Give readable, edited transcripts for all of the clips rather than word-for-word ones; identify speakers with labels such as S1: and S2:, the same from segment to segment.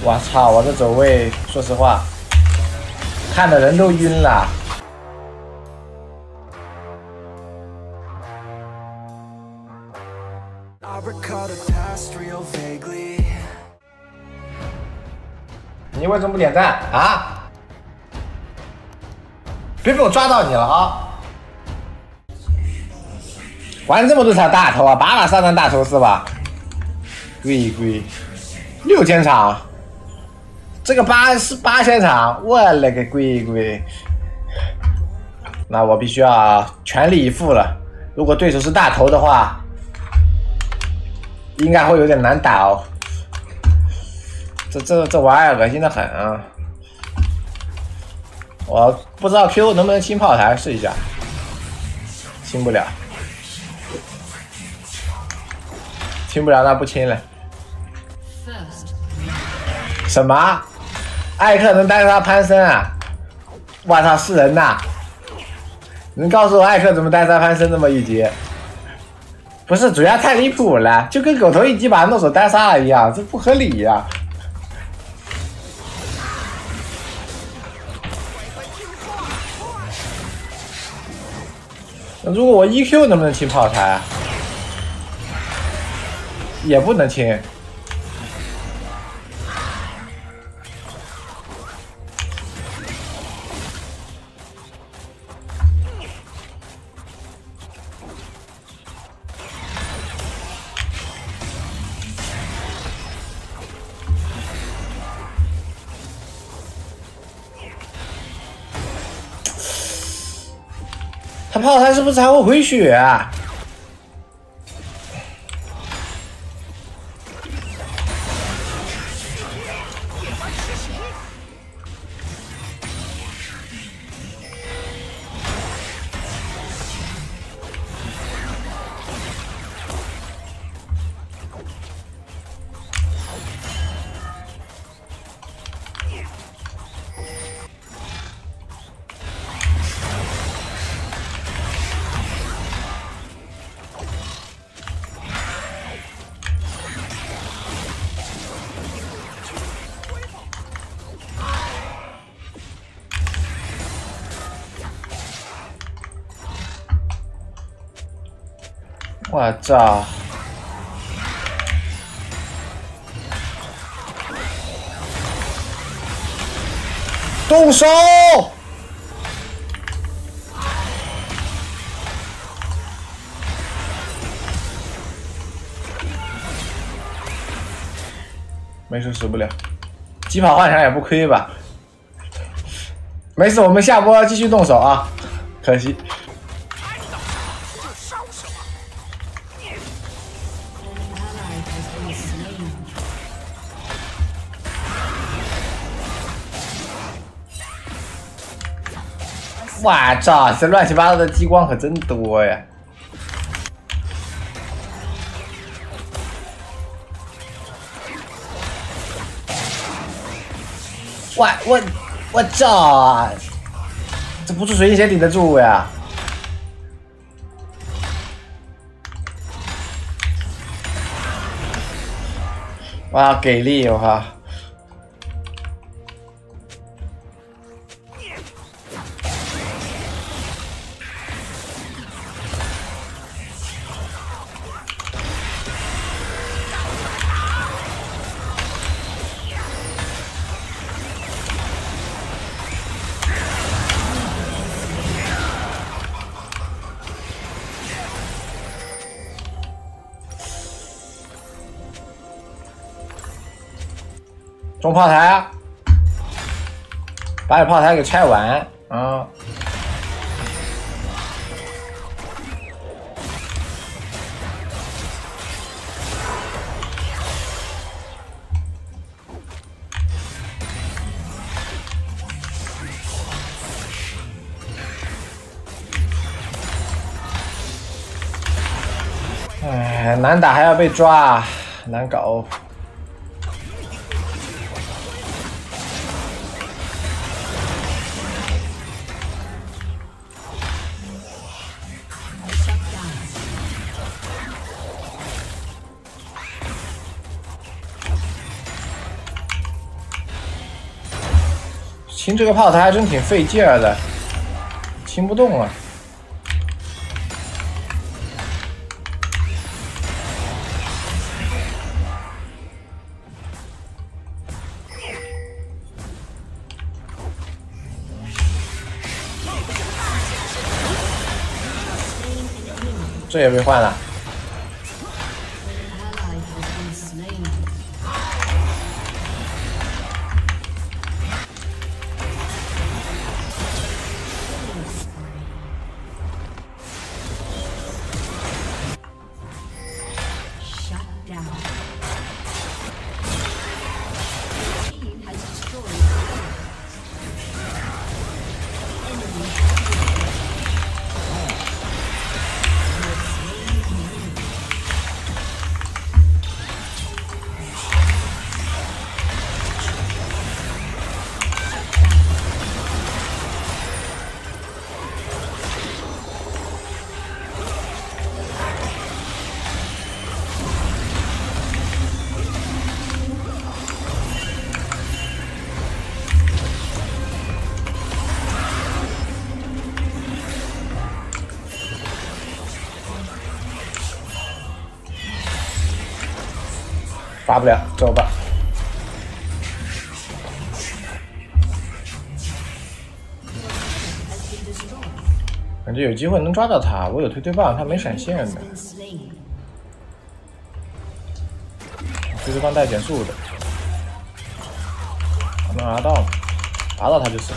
S1: 我操！我这走位，说实话，看的人都晕了。你为什么不点赞啊？别被我抓到你了啊！玩这么多场大头啊，8把上单大头是吧？贵6000场，这个8000场，我勒个乖！那我必须要全力以赴了。如果对手是大头的话，应该会有点难打哦。这玩意儿恶心的很啊！我不知道 Q 能不能清炮台，试一下。清不了，清不了那不清了。什么？艾克能单杀潘森啊？我操，是人呐！能告诉我艾克怎么单杀潘森这么一击？不是，主要太离谱了，就跟狗头一击把他弄手单杀了一样，这不合理呀、如果我 EQ 能不能清炮台？也不能清。他炮台是不是还会回血啊？我操！动手！没事，死不了。疾跑换场也不亏吧？没事，我们下波继续动手啊！可惜。我操，这乱七八糟的激光可真多呀！我操，这不是水晶鞋顶得住呀！哇，给力我靠！中炮台啊！把你炮台给拆完啊！哎，难打还要被抓，难搞。 清这个炮台还真挺费劲儿的，清不动啊。这也被换了。 发不了，走吧。感觉有机会能抓到他，我有推棒，他没闪现的。推棒带减速的，能拿到吗？拿到他就死。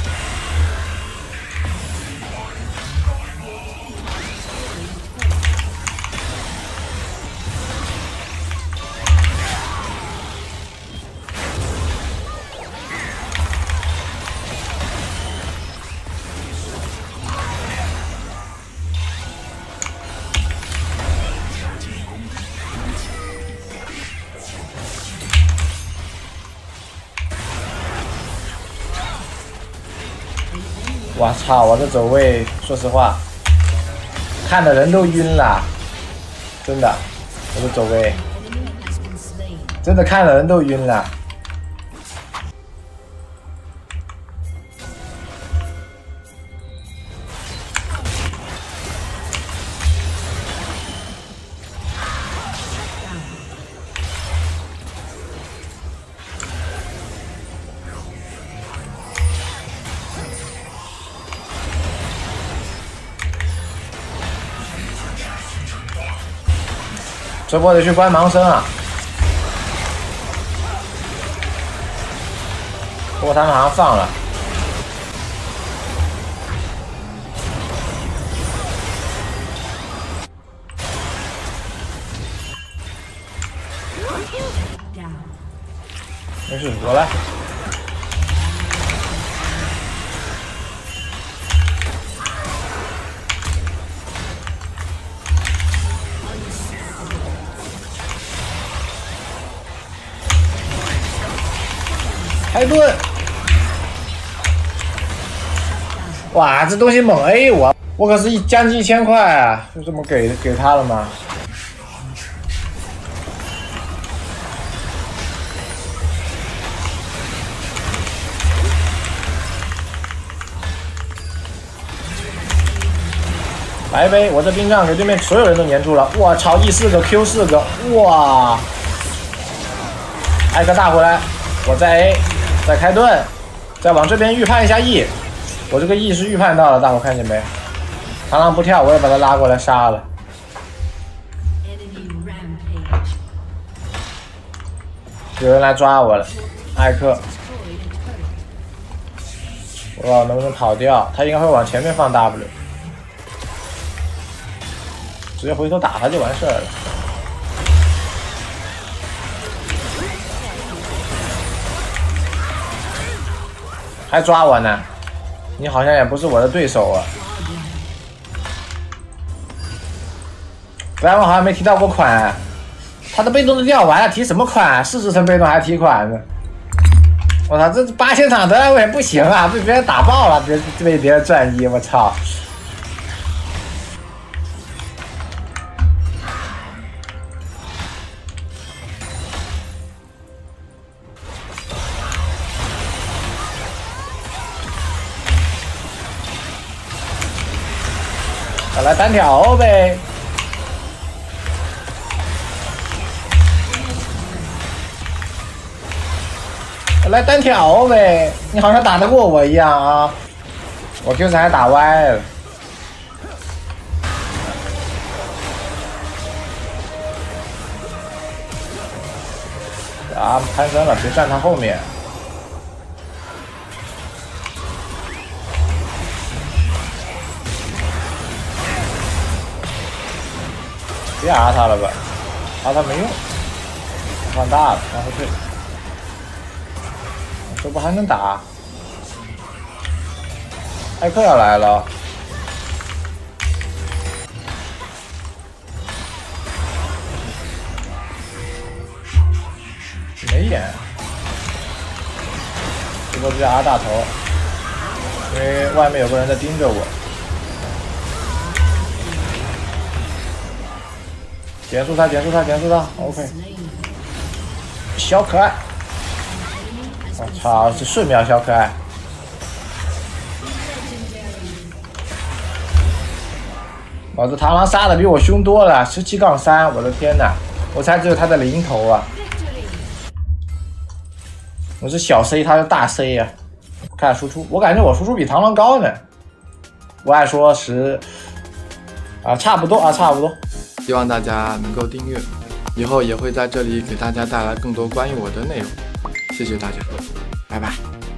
S1: 我操！我这走位，说实话，看的人都晕了，真的，我的走位，真的看的人都晕了。这波得去关盲僧啊！不过他们好像放了。没事，我来。 开盾！哇，这东西猛 A 我可是将近1000块啊，就这么给他了吗？来呗，我这兵杖给对面所有人都粘住了。我操！E 4个 Q 4个，哇！艾克大回来，我再 A。 再开盾，再往这边预判一下 E， 我这个 E 是预判到了，大伙看见没？螳螂不跳，我也把他拉过来杀了。有人来抓我了，艾克，我不知道能不能跑掉，他应该会往前面放 W， 直接回头打他就完事儿了。 还抓我呢？你好像也不是我的对手啊！咱们好像没提到过款，他的被动都掉完了，提什么款？40层被动还提款呢？我操，这8000场德莱维不行啊，被别人打爆了，被别人转移，我操！ 来单挑呗！来单挑呗！你好像打得过我一样啊！我 Q 3还打歪了。啊，攀升了，别站他后面。别压他了吧，压他没用，放大了，往后退。这不还能打？艾克要来了。没眼，这波直接压大头，因为外面有个人在盯着我。减速他，减速他，减速他 ，OK。小可爱，我操，是瞬秒小可爱。老子螳螂杀的比我凶多了，17-3，我的天哪！我才只有他的零头啊！我是小 C， 他是大 C 呀、啊。看输出，我感觉我输出比螳螂高呢。不爱说10啊，差不多啊，差不多。
S2: 希望大家能够订阅，以后也会在这里给大家带来更多关于我的内容。谢谢大家，拜拜。